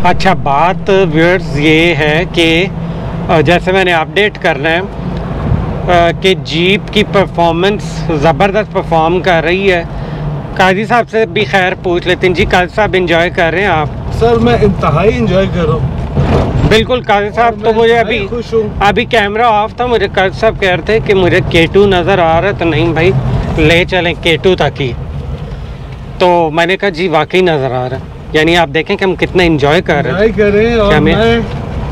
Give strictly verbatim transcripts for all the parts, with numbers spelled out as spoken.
अच्छा, बात व्यूअर्स ये है कि जैसे मैंने अपडेट करना है कि जीप की परफॉर्मेंस ज़बरदस्त परफॉर्म कर रही है। काजी साहब से भी खैर पूछ लेते हैं। जी काजी साहब, इंजॉय कर रहे हैं आप? सर मैं इंतहाई इंजॉय कर रहा हूँ। बिल्कुल काजी साहब, तो मुझे अभी खुश हूँ। अभी कैमरा ऑफ था, मुझे काजी साहब कह रहे थे कि मुझे के टू नज़र आ रहा है, तो नहीं भाई ले चलें के टू तक ही। तो मैंने कहा जी वाकई नज़र आ रहा है, यानी आप देखें कि हम कितना इंजॉय कर रहे हैं। कर रहे हैं और हमें मैं...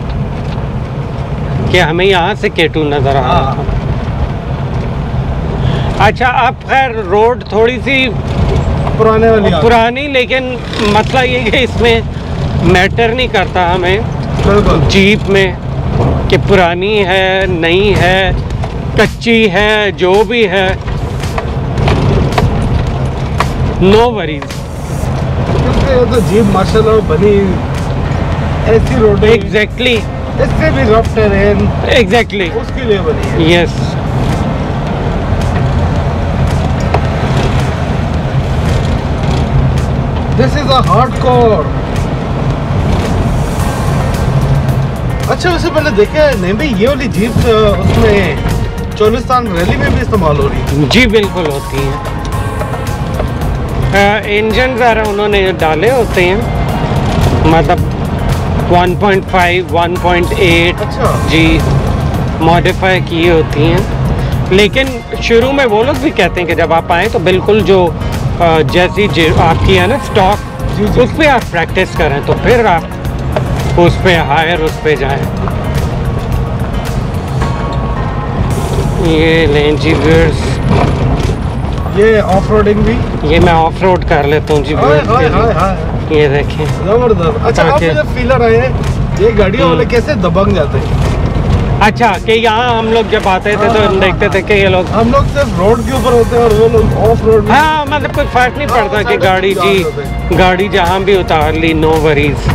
कि हमें यहाँ से के टू नज़र आ रहा था। अच्छा, अब खैर रोड थोड़ी सी पुराने वाली पुरानी, लेकिन मसला ये कि इसमें मैटर नहीं करता हमें जीप में कि पुरानी है नई है कच्ची है, जो भी है नो वरीज। तो जीप माशाल्लाह बनी ऐसी रोड एग्जैक्टली, इससे भी रफ टेरेन एग्जैक्टली उसके लिए बनी है। Yes. This is a hardcore. अच्छा, उससे पहले देखा है नहीं भाई, ये वाली जीप उसमें चोलिस्तान रैली में भी इस्तेमाल हो रही है? जी बिल्कुल होती हैं। इंजन ज़रा उन्होंने डाले होते हैं, मतलब one point five, one point eight. अच्छा जी, मॉडिफाई की होती हैं। लेकिन शुरू में वो लोग भी कहते हैं कि जब आप आएँ तो बिल्कुल जो जैसी आपकी है ना स्टॉक, उस पर आप प्रैक्टिस करें तो फिर आप उस पर हायर उस पर जाएँ। ये लें जी व्यूअर्स, ये ऑफ रोडिंग भी, ये मैं ऑफ रोड कर लेता हूँ जी व्यूअर्स। ये देखें जबरदस्त। अच्छा, आप मुझे फीलर आए ये गाड़ियों वाले कैसे दबंग जाते हैं? अच्छा, कि यहाँ हम लोग जब आते थे तो हम देखते थे कि ये लोग हम लोग सिर्फ रोड के ऊपर होते हैं और वो लोग ऑफ रोड। हाँ, मतलब कोई फर्क नहीं पड़ता कि गाड़ी जी गाड़ी जहाँ भी उतार ली, नो वरीज।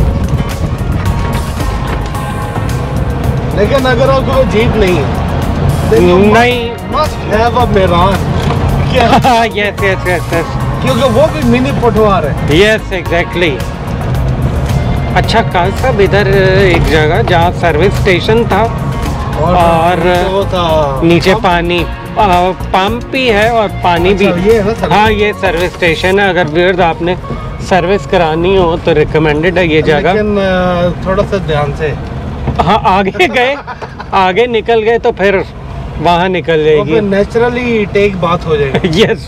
लेकिन अगर आपको जीप नहीं है नहीं, मस्ट हैव अ मेरान। यस यस यस यस, क्योंकि वो भी मिनी पटवार है। Yes exactly. अच्छा काल साहब, इधर एक जगह जहाँ सर्विस स्टेशन था और, और नीचे पानी पंप भी है और पानी अच्छा, भी ये है ना? हाँ, ये सर्विस स्टेशन है। अगर व्यूअर्स आपने सर्विस करानी हो तो रिकमेंडेड है ये जगह। लेकिन थोड़ा सा ध्यान से, हाँ आगे गए आगे निकल गए तो फिर वहाँ निकल जाएगी, नेचुरली टेक बात हो जाएगी। यस।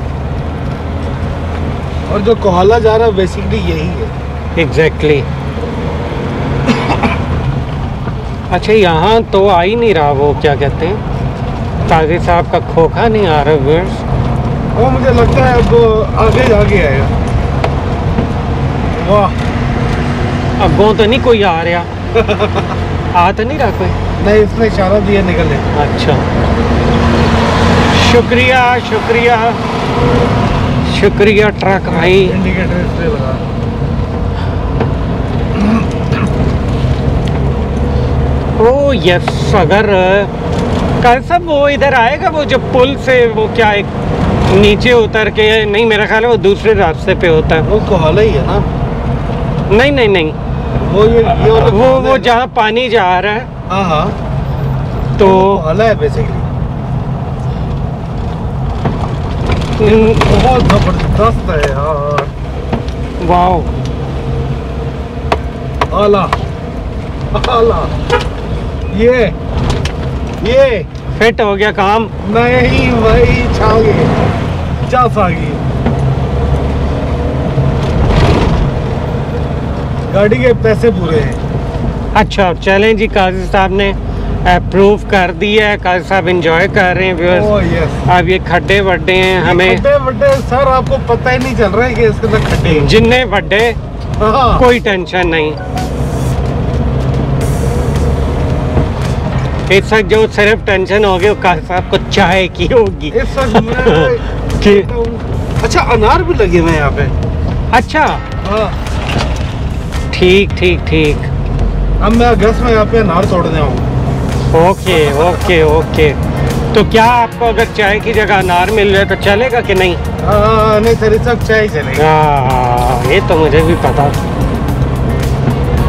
और जो कोहला जा रहा है बेसिकली यही है। एग्जैक्टली। अच्छा, यहाँ तो आ ही नहीं रहा वो क्या कहते हैं, काजी साहब का खोखा नहीं आ रहा व्यूअर्स। वो मुझे लगता है अब आगे आगे आएगा। वाह, अब वो तो नहीं कोई आ रहा आ तो नहीं रहा कोई? नहीं, इसने इशारा दिया निकलने। अच्छा, शुक्रिया शुक्रिया शुक्रिया ट्रक भाई। इंडिकेटर इस पे लगा। Oh yes. अगर कल सब वो इधर आएगा, वो जो पुल से वो क्या एक नीचे उतर के, नहीं मेरा ख्याल है वो दूसरे रास्ते पे होता है। वो कोहला ही है ना? नहीं नहीं नहीं, वो ये, ये वो वो जहाँ पानी जा रहा है। हाँ हाँ, तो कोहला है बेसिकली। न- बहुत जबरदस्त है यार। वाओ, आला आला। ये ये फिट हो गया काम। नहीं वही छागी जा सागी। गाड़ी के पैसे पूरे हैं। अच्छा चलें जी, काजी साहब ने अप्रूव कर दिया है, काजी साहब एंजॉय कर रहे हैं व्यूअर्स। Oh yes. अब ये खड्डे वड्डे हैं, हमें खड्डे वड्डे सर आपको पता ही नहीं चल रहा है कि इसके अंदर खड्डे हैं। जिन्ने वड्डे हाँ। कोई टेंशन नहीं। इस वक्त जो सिर्फ टेंशन होगी वो काजी साहब को चाय की होगी। इस वक्त मैं कि अच्छा अनार भी लगे हुए हैं यहाँ पे। अच्छा हाँ, ठीक ठीक ठीक। अब मैं अगस्त में यहाँ पे अनार तोड़ने आऊँ। Okay okay okay. तो क्या आपको अगर चाय की जगह अनार मिल जाए तो चलेगा कि नहीं? हाँ, नहीं सर, इस वक्त चाय चलेगा। हाँ, ये तो मुझे भी पता।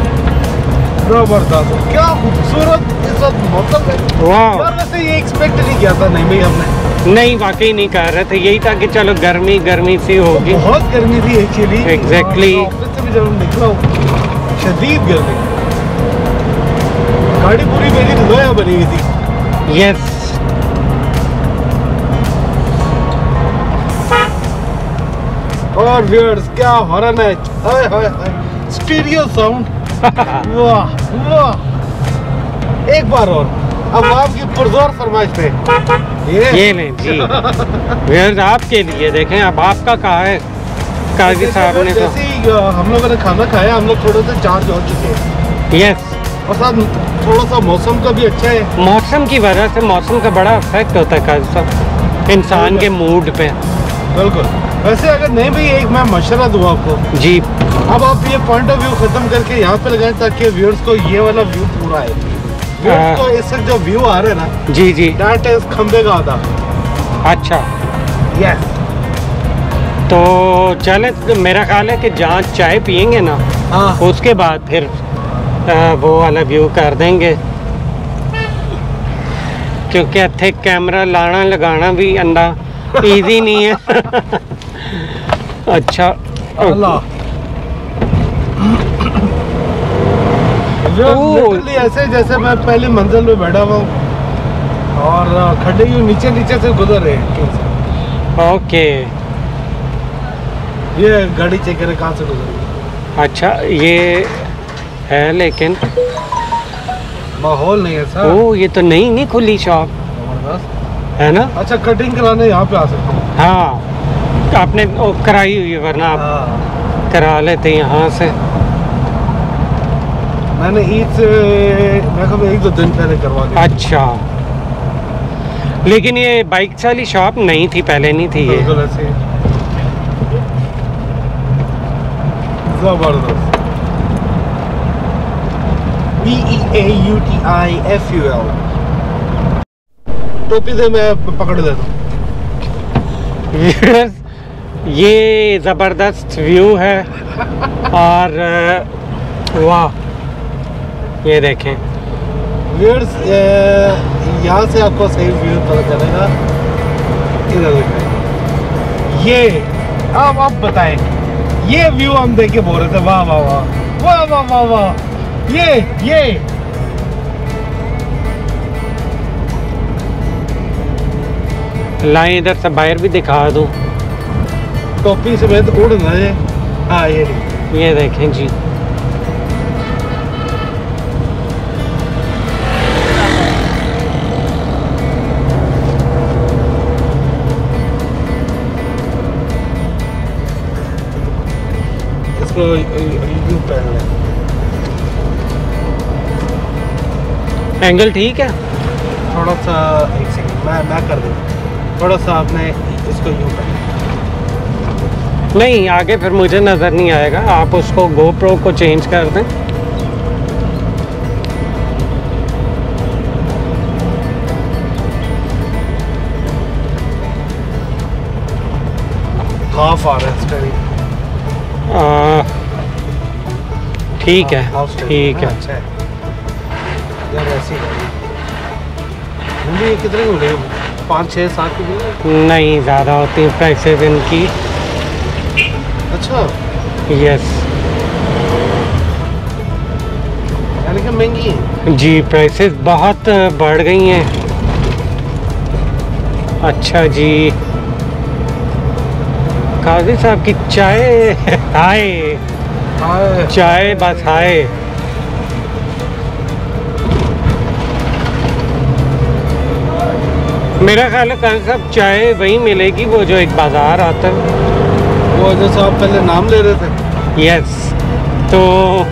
जबरदस्त, क्या खूबसूरत इस वक्त मौसम है वाह। यार। वैसे ये एक्सपेक्ट नहीं किया था नहीं भाई हमने। नहीं, वाकई नहीं कर रहे थे, यही था कि चलो गर्मी गर्मी सी होगी। बहुत गर्मी थी एक्चुअली। Exactly। ऑफिस से भी जब निकला हूँ शदीद गर्मी, गाड़ी पूरी मेरी लोया बनी हुई थी। यस। और व्यूअर्स क्या हॉर्न है, हाय हाय हाय, स्टीरियो साउंड, वाह वाह। एक बार और, अब आपकी पुरजोर फरमाइश पे ये ये लें जी व्यूअर्स आपके लिए। देखें अब आपका कहा है काजी साहब ने। तो जैसे ही हम लोगों ने खाना खाया, हम लोग थोड़े से चार्ज हो चुके हैं। यस। और साथ थोड़ा सा मौसम का भी अच्छा है। मौसम की वजह से, मौसम का बड़ा इफेक्ट होता है काजी साहब इंसान के मूड पे। बिल्कुल। वैसे अगर नहीं भी एक मैं मशवरा दूँ आपको जी। अब आप ये पॉइंट ऑफ व्यू खत्म करके यहाँ पे लगाएं ताकि व्यूअर्स को ये वाला व्यू पूरा है। व्यूअर्स को इस वक्त जो व्यू आ रहा है ना, जी जी, दैट इज खंबे का आधा। अच्छा यस। तो चले, तो मेरा ख्याल है कि जहाँ चाय पियेंगे ना, हाँ उसके बाद फिर आ, वो वाला व्यू कर देंगे, क्योंकि इत्थे कैमरा लाना लगाना भी अंदा इजी नहीं है। अच्छा अल्लाह। लिटरली ऐसे जैसे मैं पहली मंजिल में बैठा हुआ हूँ और खड्डे यूँ नीचे नीचे से गुजर रहे हैं। ओके। ये गाड़ी चेक करे कहाँ से गुजर रही। अच्छा ये है, लेकिन माहौल नहीं है सर। ओ ये तो नई नहीं खुली शॉप जबरदस्त है ना। अच्छा, कटिंग कराने यहाँ पे आ सकते हैं। हाँ आपने ओ, कराई हुई है, वरना आप हाँ। करा लेते यहाँ से। मैंने ईद से मैं कब एक दो दिन पहले करवा दी। अच्छा, लेकिन ये बाइक वाली शॉप नहीं थी, पहले नहीं थी ये। बिल्कुल ऐसे जबरदस्त। B E A U T I F U L। टोपी से मैं पकड़ देता हूँ। ये ज़बरदस्त व्यू है और वाह, ये देखें व्यूअर्स, यहाँ से आपको सही व्यू पता चलेगा। इधर देखें, ये अब आप बताएं, ये व्यू हम देख के बोल रहे थे वाह वाह वाह वाह वाह वाह वाह। ये ये लाइन इधर से बाहर भी दिखा दूँ। टोपी समेत उड़ ना ये। हाँ ये ये देखें जी, इसको यूं पहन लें। एंगल ठीक है। थोड़ा सा एक सेकंड मैं मैं कर दूँ। थोड़ा सा आपने इसको यूं पहन। नहीं आगे फिर मुझे नज़र नहीं आएगा, आप उसको गोप्रो को चेंज कर दें। हाफ आ रहा है स्टडी। आ, ठीक है हाफ स्टडी ठीक है। अच्छा है यार। ऐसी ये कितने की मिलेगी? पाँच छः सात की मिलेगी? नहीं ज़्यादा होती हैं प्राइसेस इनकी। अच्छा, यस यानी कि महंगी है। जी, प्राइसेस बहुत बढ़ गई हैं। अच्छा जी, काजी साहब की चाय हाय हाँ, चाय बस हाय। मेरा ख्याल है काजी साहब चाय वहीं मिलेगी वो जो एक बाज़ार आता है। वो जैसा आप पहले नाम ले रहे थे। यस, तो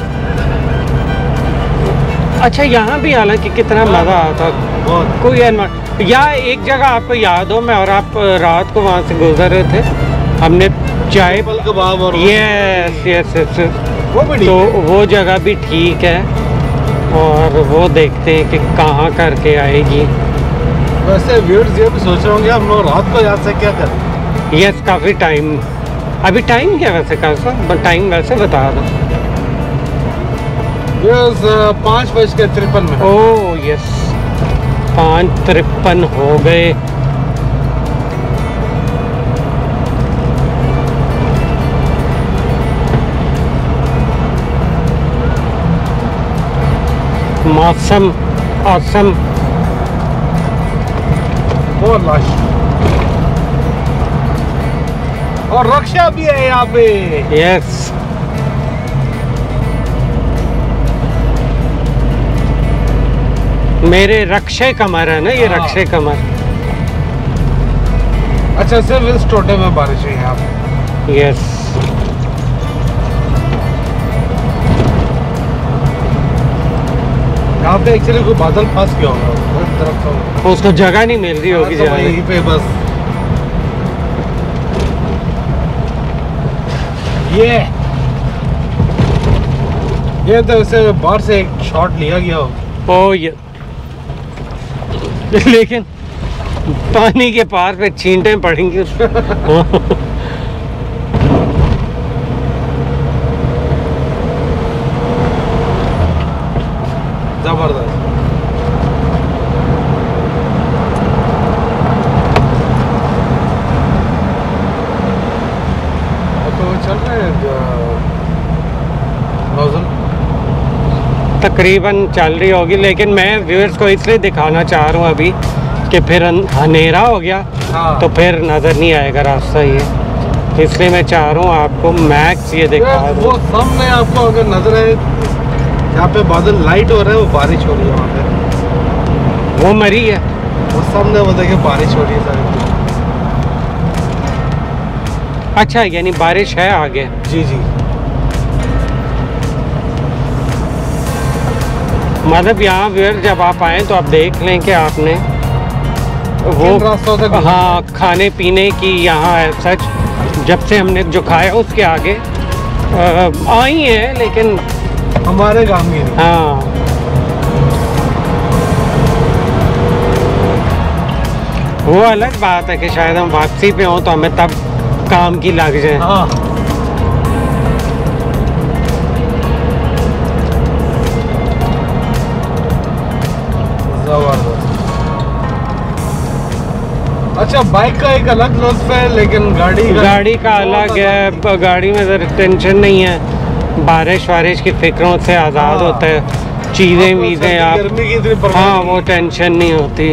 अच्छा यहाँ भी हालांकि कितना मज़ा आता, बहुत। कोई एनवायर या एक जगह आपको याद हो मैं और आप रात को वहाँ से गुजर रहे थे, हमने चाय पल कबाब और यस यस यस, वो भी तो वो जगह भी ठीक है और वो देखते हैं कि कहाँ करके आएगी। वैसे व्यूअर्स ये भी सोच रहे होंगे हम लोग रात को यहाँ से क्या करें। यस, काफ़ी टाइम, अभी टाइम क्या वैसे का सर टाइम वैसे बता दो। व्यूअर्स पाँच बज के तिरपन मिनट। ओह यस, पाँच तिरपन हो गए। मौसम औसम, बहुत लाश, और रक्षा भी है यहाँ पे। यस, मेरे रक्षे कमर है ना ये, हाँ। रक्षे कमर। अच्छा, सिर्फ इस टोटे में बारिश है यहाँ पे। यस, यहाँ पे एक्चुअली कोई बादल फंस गया होगा उस तरफ तो। उसको जगह नहीं मिल रही होगी हाँ, तो जाने वहीं पे बस ये ये तो ऐसे बाहर से एक शॉट लिया गया हो। ओ ये लेकिन पानी के पार पे छींटे पड़ेंगी जबरदस्त। तो चल रहे हैं नोजल तकरीबन चल रही होगी, लेकिन मैं व्यूअर्स को इसलिए दिखाना चाह रहा हूँ अभी कि फिर अंधेरा हो गया हाँ। तो फिर नज़र नहीं आएगा रास्ता ये, इसलिए मैं चाह रहा हूँ आपको मैक्स ये दिखा दूँ। वो सामने आपको अगर नजर है, यहाँ पे बादल लाइट हो रहे हैं, वो बारिश हो रही है वहाँ पे, वो मरी है। वो सामने वो देखिए बारिश हो रही है सारी। अच्छा, यानी बारिश है आगे। जी जी, मतलब यहाँ व्यूअर जब आप आए तो आप देख लें कि आपने वो किन रास्तों से गुजरना हाँ खाने पीने की यहाँ है सच, जब से हमने जो खाया उसके आगे आ, आई है, लेकिन हमारे गांव की नहीं। हाँ वो अलग बात है कि शायद हम वापसी पे हों तो हमें तब काम की लग जाए। हाँ, जबरदस्त। अच्छा, बाइक का एक अलग लुत्फ है, लेकिन गाड़ी का गाड़ी का अलग है। ब- गाड़ी में ज़रा टेंशन नहीं है, बारिश वारिश की फिक्रों से आज़ाद हाँ। होता है, चीज़ें आपको वीज़ें सर्दी आप गर्मी की इतनी परवाह हाँ नहीं वो है। टेंशन नहीं होती।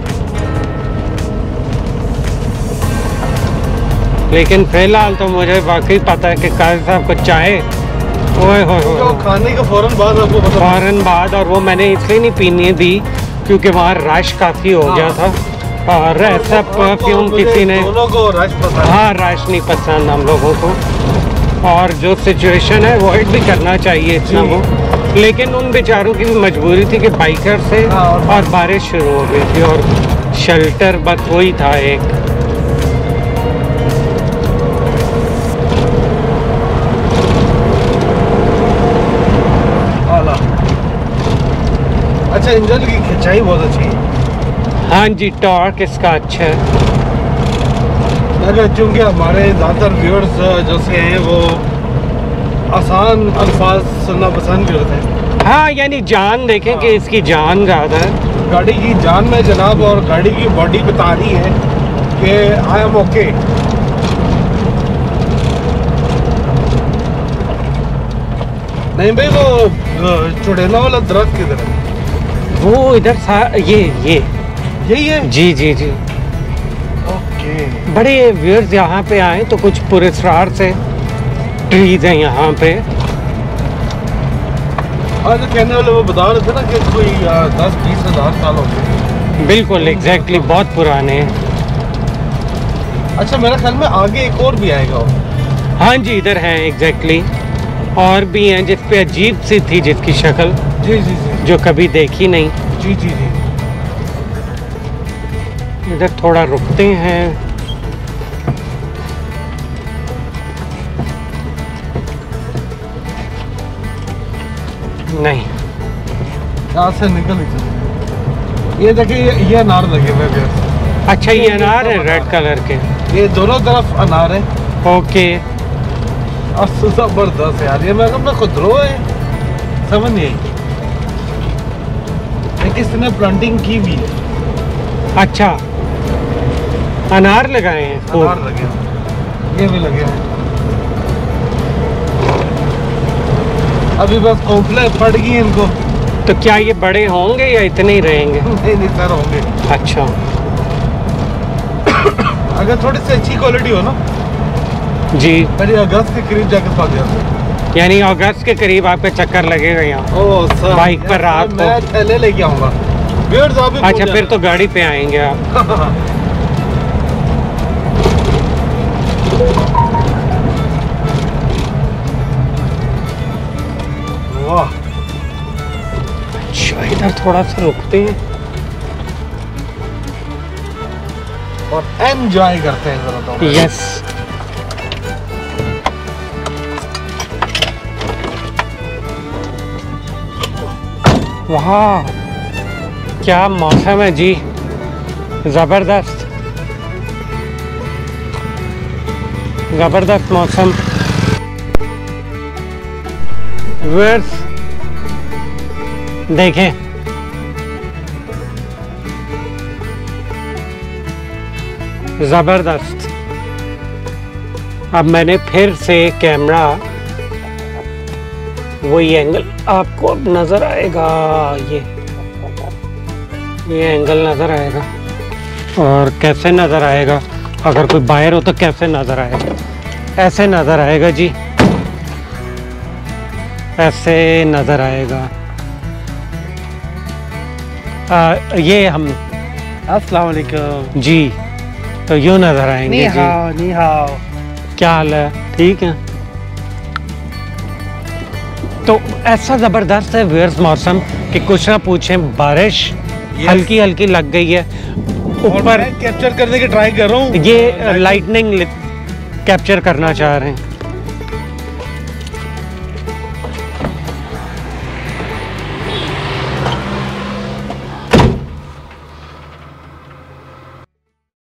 लेकिन फ़िलहाल तो मुझे वाकई पता है कि काजी साहब को चाहे ओए हो तो खाने का फौरन बाद आपको पता फौरन बाद, और वो मैंने इसलिए नहीं पीने दी क्योंकि वहाँ रश काफ़ी हो गया था, और ऐसा परफ्यूम किसी ने दोनों को रश पसंद है। हाँ रश नहीं पसंद हम लोगों को, और जो सिचुएशन है अवॉइड भी करना चाहिए इतना जी। वो, लेकिन उन बेचारों की भी मजबूरी थी कि बाइकर से हाँ, और- और बारिश शुरू हो गई थी और शेल्टर बस वही था एक। आला। अच्छा, इंजन की खिंचाई बहुत अच्छी है। हाँ जी, टॉर्क इसका अच्छा है। अगर चूंकि हमारे ज़्यादातर व्यूअर्स जो से हैं वो आसान अल्फाज सुनना पसंद करते हैं। हाँ यानी जान देखें हाँ। कि इसकी जान ज़्यादा है। गाड़ी की जान में जनाब, और गाड़ी की बॉडी बता रही है कि आई एम ओके। नहीं भाई, वो चुड़ैला वाला दरख्त किधर है? वो इधर सा ये ये यही है। जी जी जी, ओके। बड़े व्यूअर्स यहाँ पे आए तो कुछ पुरस्कार से ट्रीज हैं यहाँ पे। आज कहने वाले वो बता रहे थे ना कि कोई आ, दस बीस हजार साल हो गए। बिल्कुल एग्जैक्टली, बहुत पुराने हैं। अच्छा, मेरे ख्याल में आगे एक और भी आएगा वो। हाँ जी, इधर हैं एग्जैक्टली, और भी हैं जिस पे अजीब सी थी जिसकी शक्ल जी जी जी जो कभी देखी नहीं। जी जी जी। इधर थोड़ा रुकते हैं। नहीं, यहाँ से निकल ही चले। ये देखिए, ये, ये अनार लगे हुए हैं। अच्छा ये अनार है रेड कलर के। ये दोनों तरफ अनार है। ओके, और जबरदस्त है यार, ये मैं अपना खुदरो है। समझ नहीं आई। किसने प्लांटिंग की भी है। अच्छा, अनार लगाए हैं खूब। अनार लगे हैं, ये भी लगे हैं। अभी बस कोफले फट गई इनको। तो क्या ये बड़े होंगे या इतने ही रहेंगे? नहीं नहीं सर, होंगे। अच्छा, अगर थोड़ी सी अच्छी क्वालिटी हो ना जी, मेरी अगस्त के करीब जाकर पक जाते। यानी अगस्त के करीब आपका चक्कर लगेगा यहाँ ओ सर, बाइक पर रात को। मैं थैले लेके आऊंगा। अच्छा, फिर तो गाड़ी पे आएंगे आप। वाह, अच्छा, इधर थोड़ा सा रुकते हैं और एंजॉय करते हैं जरा तो। यस। वाह, क्या मौसम है जी, जबरदस्त जबरदस्त मौसम। व्यूअर्स देखें, जबरदस्त। अब मैंने फिर से कैमरा, वही एंगल आपको अब नजर आएगा, ये ये एंगल नजर आएगा। और कैसे नजर आएगा? अगर कोई बाहर हो तो कैसे नजर आएगा? ऐसे नजर आएगा जी, ऐसे नजर आएगा। आ, ये हम अस्सलाम वालेकुम जी, तो यूँ नजर आएंगे नी जी। हाओ, नी हाओ। क्या हाल है? ठीक है। तो ऐसा जबरदस्त है व्यूअर्स मौसम कि कुछ ना पूछें, बारिश Yes. हल्की हल्की लग गई है ऊपर। कैप्चर करने की ट्राई कर रहा हूँ। ये लाइटनिंग कैप्चर करना चाह रहे हैं।